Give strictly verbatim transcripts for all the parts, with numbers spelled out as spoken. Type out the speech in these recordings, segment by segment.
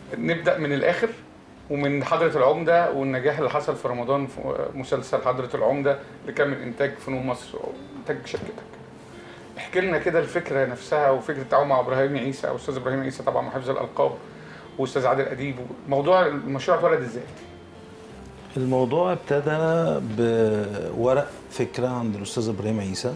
نبدا من الاخر، ومن حضرة العمدة والنجاح اللي حصل في رمضان في مسلسل حضرة العمدة اللي كان من إنتاج فنون مصر وإنتاج شركتك. احكي لنا كده الفكرة نفسها وفكرة التعاون مع إبراهيم عيسى أو أستاذ إبراهيم عيسى طبعا مع حفظ الألقاب وأستاذ عادل أديب. موضوع المشروع اتولد إزاي؟ الموضوع ابتدى بورق فكرة عند الأستاذ إبراهيم عيسى،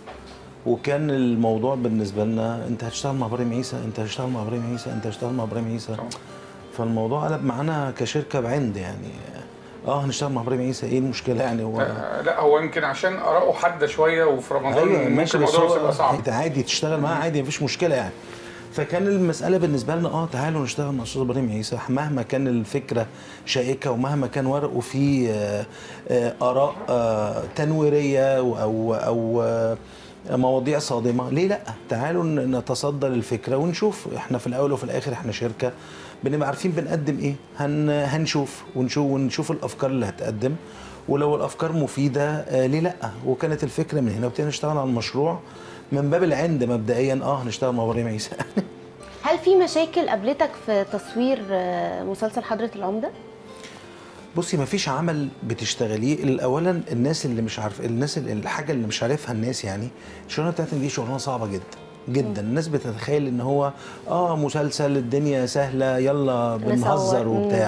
وكان الموضوع بالنسبة لنا أنت هتشتغل مع إبراهيم عيسى، أنت هتشتغل مع إبراهيم عيسى، أنت هتشتغل مع إبراهيم عيسى. فالموضوع قلب معانا كشركه بعند يعني اه هنشتغل مع ابراهيم عيسى، ايه المشكله يعني؟ هو آه لا هو يمكن عشان اراءه حاده شويه وفي رمضان أيوة ممكن الموضوع يبقى صعب. انت عادي تشتغل معاه عادي مفيش مشكله يعني. فكان المساله بالنسبه لنا اه تعالوا نشتغل مع استاذ ابراهيم عيسى، مهما كان الفكره شائكه ومهما كان ورقه فيه آه آه اراء آه تنويريه او او آه مواضيع صادمه، ليه لا؟ تعالوا نتصدى للفكره ونشوف. احنا في الاول وفي الاخر احنا شركه بنبقى عارفين بنقدم ايه، هن هنشوف ونشوف ونشوف الافكار اللي هتقدم، ولو الافكار مفيده آه ليه لا؟ وكانت الفكره من هنا وابتدينا نشتغل على المشروع من باب العند مبدئيا. اه هنشتغل مع ابراهيم عيسى. هل في مشاكل قابلتك في تصوير مسلسل حضرة العمدة؟ بصي مفيش عمل بتشتغليه اولا الناس اللي مش عارف الناس اللي الحاجه اللي مش عارفها الناس، يعني الشغلانه بتاعتنا دي شغلانه صعبه جدا جدا. م. الناس بتتخيل ان هو اه مسلسل الدنيا سهله يلا بنهزر وبتاع.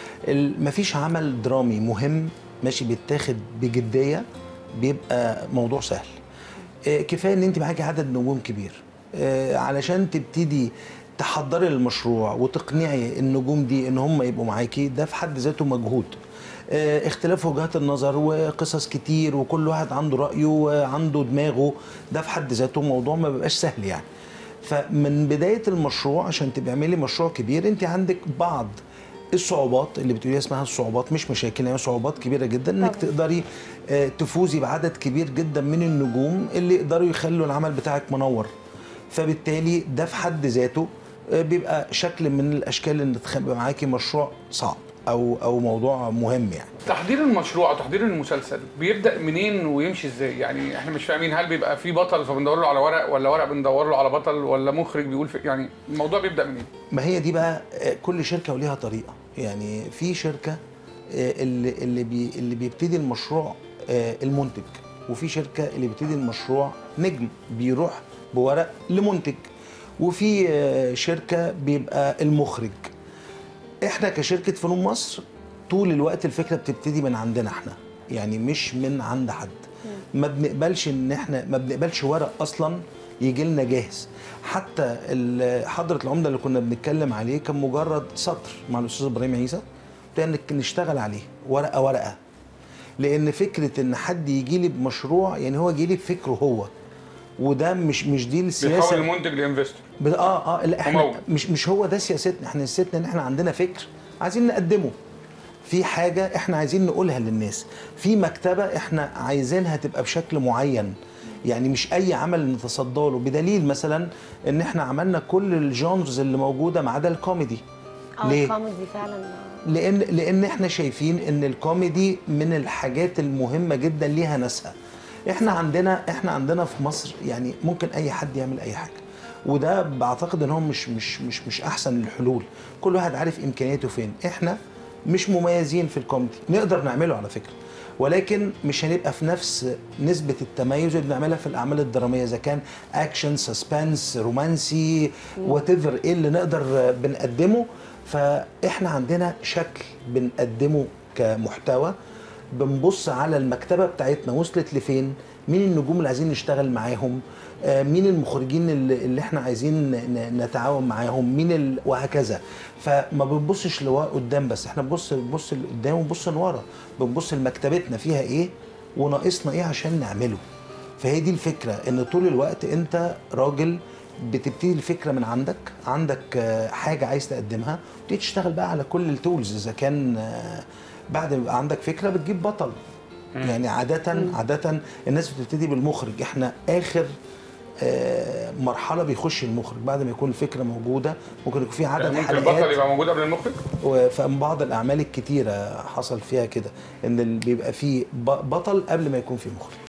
مفيش عمل درامي مهم ماشي بيتاخد بجديه بيبقى موضوع سهل. آه كفايه ان انت معاكي عدد نجوم كبير آه علشان تبتدي تحضري المشروع وتقنعي النجوم دي ان هم يبقوا معاكي، ده في حد ذاته مجهود. اه اختلاف وجهات النظر وقصص كتير وكل واحد عنده رايه وعنده دماغه، ده في حد ذاته موضوع ما بيبقاش سهل يعني. فمن بدايه المشروع عشان تعملي مشروع كبير انت عندك بعض الصعوبات اللي بتقوليها اسمها الصعوبات مش مشاكل، هي صعوبات كبيره جدا انك تقدري اه تفوزي بعدد كبير جدا من النجوم اللي يقدروا يخلوا العمل بتاعك منور. فبالتالي ده في حد ذاته بيبقى شكل من الاشكال ان تبقى معاكي مشروع صعب او او موضوع مهم يعني. تحضير المشروع او تحضير المسلسل بيبدا منين ويمشي ازاي؟ يعني احنا مش فاهمين، هل بيبقى في بطل فبندور له على ورق، ولا ورق بندور له على بطل، ولا مخرج بيقول في يعني الموضوع بيبدا منين؟ ما هي دي بقى كل شركه وليها طريقه. يعني في شركه اللي اللي بي اللي بيبتدي المشروع المنتج، وفي شركه اللي بيبتدي المشروع نجم بيروح بورق لمنتج، وفي شركه بيبقى المخرج. احنا كشركه فنون مصر طول الوقت الفكره بتبتدي من عندنا احنا، يعني مش من عند حد. ما بنقبلش ان احنا ما بنقبلش ورق اصلا يجي لنا جاهز. حتى حضرة العمدة اللي كنا بنتكلم عليه كان مجرد سطر مع الاستاذ ابراهيم عيسى ابتدينا نشتغل عليه ورقه ورقه، لان فكره ان حد يجي لي بمشروع يعني هو يجي لي بفكره هو، وده مش مش دي السياسه. بيحول المنتج لانفستور. اه اه لا احنا مش مش هو ده سياستنا. احنا سياستنا ان احنا عندنا فكر عايزين نقدمه، في حاجه احنا عايزين نقولها للناس، في مكتبه احنا عايزينها تبقى بشكل معين، يعني مش اي عمل نتصدى له. بدليل مثلا ان احنا عملنا كل الجونرز اللي موجوده ما عدا الكوميدي. اه الكوميدي فعلا لان لان احنا شايفين ان الكوميدي من الحاجات المهمه جدا ليها ناسها. احنا عندنا احنا عندنا في مصر يعني ممكن اي حد يعمل اي حاجه، وده بعتقد ان هو مش مش مش مش احسن الحلول. كل واحد عارف امكانياته فين. احنا مش مميزين في الكوميدي، نقدر نعمله على فكره، ولكن مش هنبقى في نفس نسبه التميز اللي بنعملها في الاعمال الدراميه، اذا كان اكشن سسبنس رومانسي وات ايفر ايه اللي نقدر بنقدمه. فاحنا عندنا شكل بنقدمه كمحتوى، بنبص على المكتبه بتاعتنا وصلت لفين، مين النجوم اللي عايزين نشتغل معاهم، مين المخرجين اللي احنا عايزين نتعاون معاهم، مين ال... وهكذا. فما بنبصش لورا قدام بس، احنا بنبص بنبص لقدام ونبص لورا، بنبص لمكتبتنا فيها ايه وناقصنا ايه عشان نعمله. فهي دي الفكره، ان طول الوقت انت راجل بتبتدي الفكره من عندك، عندك حاجه عايز تقدمها وتبتدي تشتغل بقى على كل التولز. اذا كان بعد ما يبقى عندك فكره بتجيب بطل. يعني عاده عاده الناس بتبتدي بالمخرج. احنا اخر مرحله بيخش المخرج بعد ما يكون الفكره موجوده. ممكن يكون في عدد يعني ممكن حلقات البطل يبقى موجود قبل المخرج. وفي بعض الاعمال الكتيره حصل فيها كده ان بيبقى في بطل قبل ما يكون في مخرج.